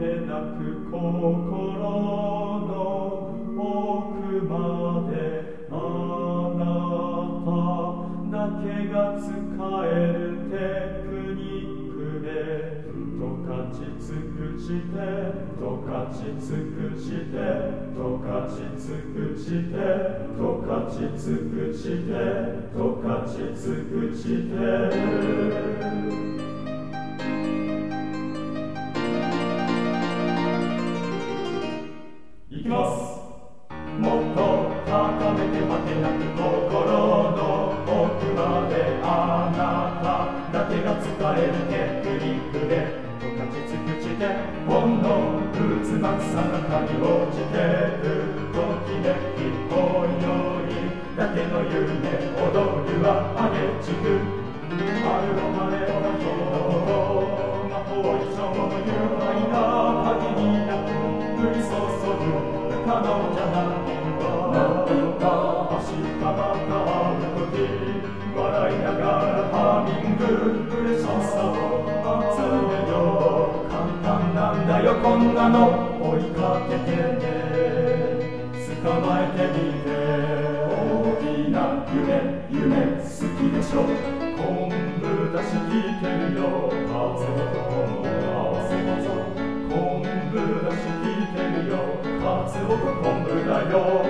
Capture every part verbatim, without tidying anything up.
てなく心の奥まであなただけが使えるテクニックでとかち尽くしてとかち尽くしてとかち尽くしてとかち尽くしてとかち尽くしていきます。もっと高めて果てなく心の奥まであなただけが使えるテクニックでとかち尽くしてほんのうつまくさ中に落ちてるときめきほよいだけの夢踊るはあげちく春の晴れの日の魔法以上の愉快な限りなく降り注ぐ不可能じゃないわ明日また会う時笑いながらハミング嬉しさを集めよう簡単なんだよこんなの追いかけてね捕まえてみて大きな夢夢好きでしょ昆布だし聞けるよ風と昆布合わせ技昆布だし聞いてるよカツオと昆布だよ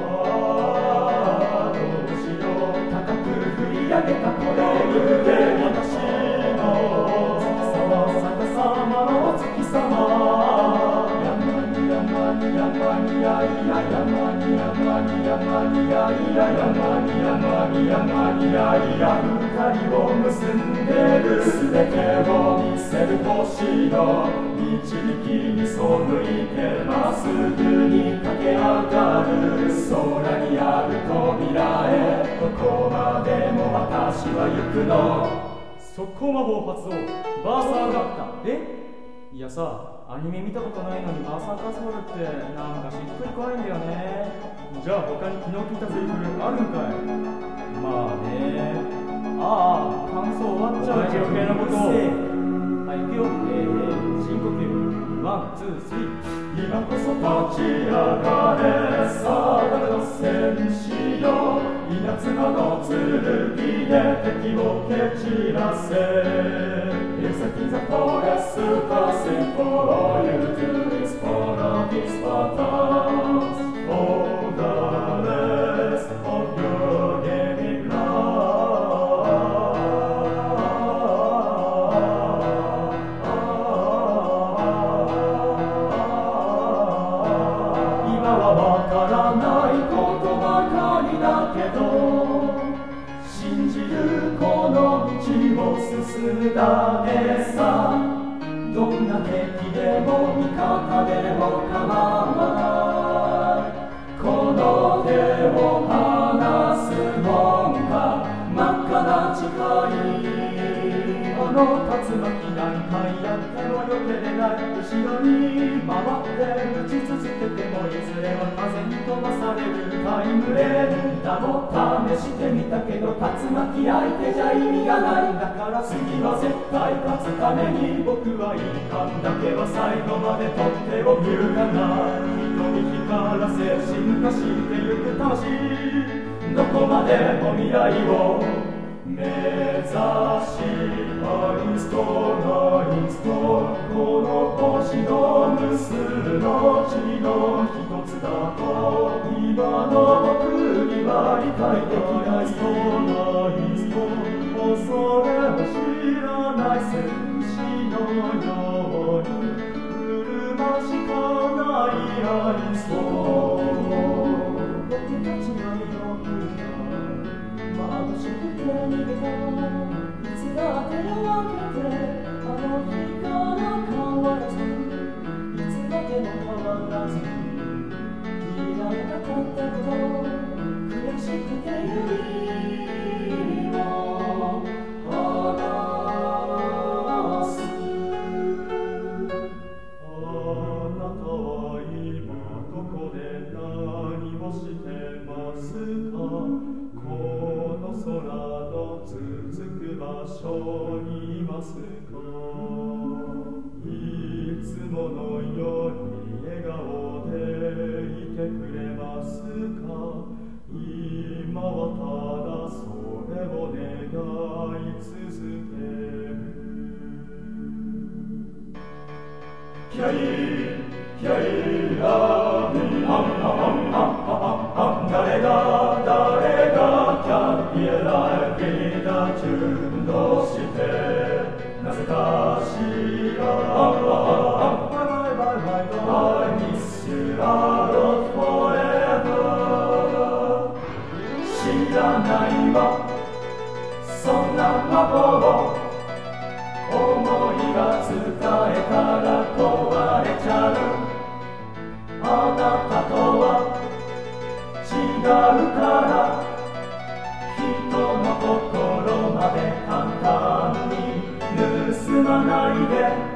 ああどうしよう高く振り上げたこれ言うて私の月様逆さまのお月様山に山に山にやいや山に山に山にやいや山に山に山にやいや二人を結んでる全てを見せる星の導きに背いてまっすぐに駆け上がる空にある扉へどこまでも私は行くの速攻魔法発動バーサーだったえいやさアニメ見たことないのにバーサーカーソウルってなんかしっくりこないんだよねじゃあ他に昨日聞いたセリフあるんかいまあねああ感想終わっちゃう余計なことをはい行くよえー、深呼吸ワンツースリー今こそ立ち上がれさあ誰の戦士よ稲妻の剣で敵を蹴散らせ Executing the forest super simple all you do is follow these patterns for the rest of your gaming life今はわからないことばかりだけど信じるこの道を進むだけさどんな敵でも味方でも構わないこの手を離すもんか真っ赤な誓いあの竜巻何回やっても避けれない後ろに回って打ち続けてもいずれは風に飛ばされるタイムレーンだも試してみたけど竜巻相手じゃ意味がないんだから次は絶対勝つために僕はいい感だけは最後まで取っておくかな瞳光らせ進化してゆく魂どこまでも未来を目指しアインストアインストこの星の無数の地の一つだと今の僕には理解できないアインスト恐れも知らない戦士のように車しかないアインスト僕たちの欲が眩しくて逃げたいつだって夜明けてあの日から変わらずいつだけも変わらず言われなかったこと悔しくて指を離すあなたは今どこで何をしてますかこの空の続く場所にいますかいつものてくれますか。今はただそれを願い続ける。キャイキャイラビアンアンアンアンアン誰が誰がキャンピエライビダチューンとしてなぜかしらアンアンアンバイバイバイバイ I miss you a lot forever 知らないわそんな魔法を思いが伝えたら壊れちゃう。あなたとは違うから人の心まで簡単に盗まないで。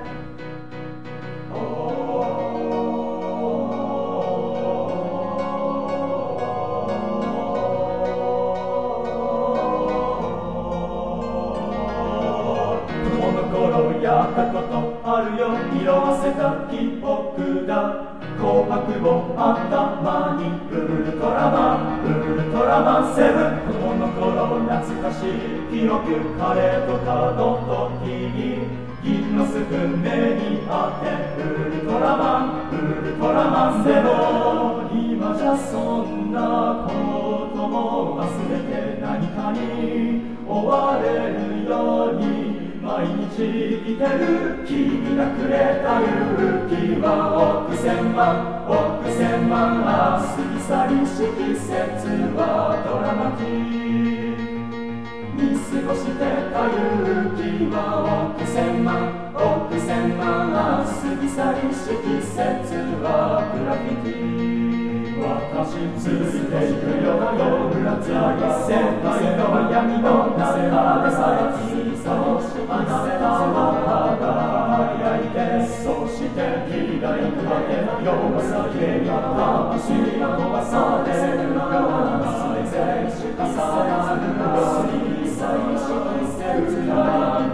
やったことあるよ色あせた記憶だ。紅白を頭にウルトラマンウルトラマンセブン。子供の頃懐かしい記憶カレーとかの時に銀のスプーン目にあってウルトラマンウルトラマンセブン。今じゃそんなことも忘れて何かに追われるように毎日生きてる。君がくれた勇気は億千万億千万。過ぎ去りし季節はドラマティックに過ごしてた勇気は億千万億千万。過ぎ去りし季節はグラフィティ。私ついていくよ夜がつらい世界の闇の中でさえ小さなあなたは輝いてそして開くまで夜が先に魂が壊されるような全しかさらぬように最初に切ない声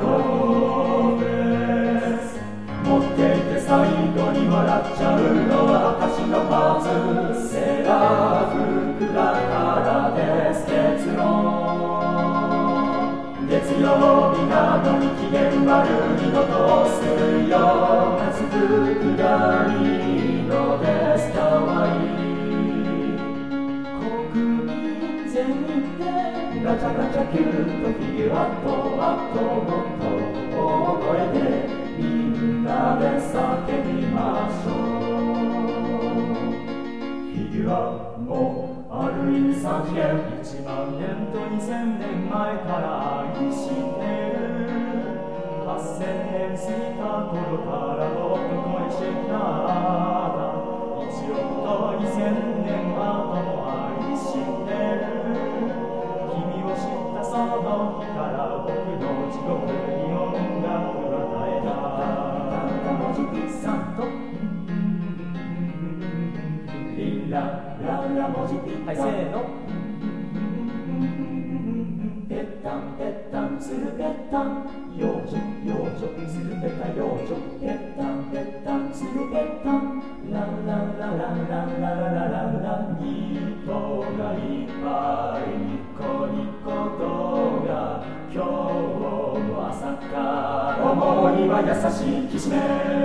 持っていて最後に笑っちゃうのは私のパーツセーラー服だからです。結論月曜日なのに機嫌悪いのと水曜夏服がいいのです。かわいい国民全員でガチャガチャキュートフィギュアとあともっと大声でみんなで叫びましょう。フィギュアもある意味三次元いちまんねんとにせんねんまえから愛してる。はっせんねん過ぎた頃からもっと恋しなったいちおくとにせんねん後も愛してる。君を知ったその日から僕の地獄に音楽が絶えた。文字さんとリンラララ文字はいせーのぺったんぺったんつるぺったん幼女幼女つるぺた幼女ぺったんぺったんつるぺったんランランランランランランランランラン人がいっぱいニコニコ動画今日も朝から思いは優しいきしめ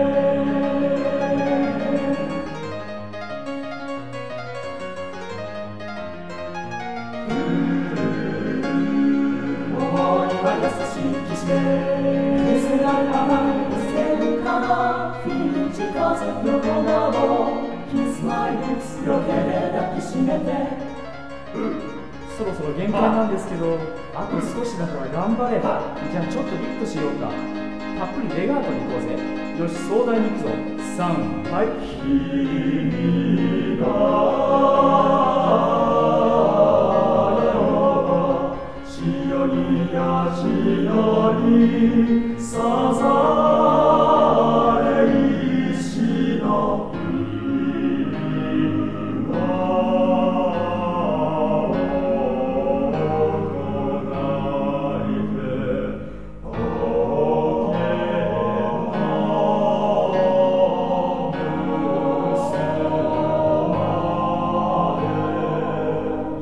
優しいきしめ水が甘いせるからフィーチ風横顔キスマイル両手で抱きしめて、うん、そろそろ限界なんですけどあと少しだから頑張れ。じゃあちょっとリフトしようか。たっぷりレガートに行こうぜ。よし壮大に行くぞ。さんはい君がやしよりさざれ石の岩を唱えておけのむせま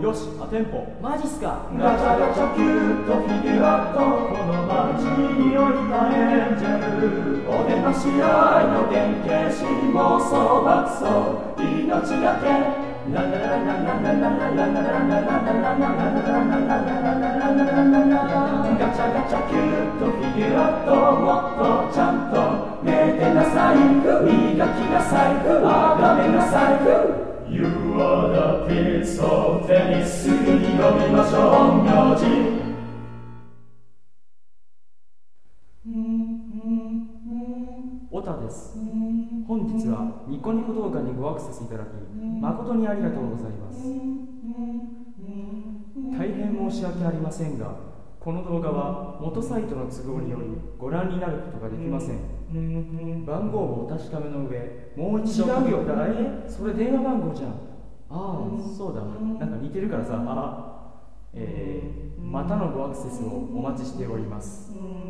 よし、あ、テンポ。 マジっすか。 ガチャガチャキュートフィギュアとこの街に降りたエンジェル、お出まし合いの原型し妄想爆走命がけガチャガチャキュートフィギュアともっとちゃんとめでなさい、磨きなさい、あがめなさい。You are the prince of tennis すぐに呼びましょう名字。 オタです。本日はニコニコ動画にごアクセスいただき誠にありがとうございます。大変申し訳ありませんが、この動画は元サイトの都合によりご覧になることができません。番号をお確かめの上、もう一度。 違うよ。 え、それ電話番号じゃん。ああ、そうだ。なんか似てるからさ。あ、えー、またのごアクセスをお待ちしております。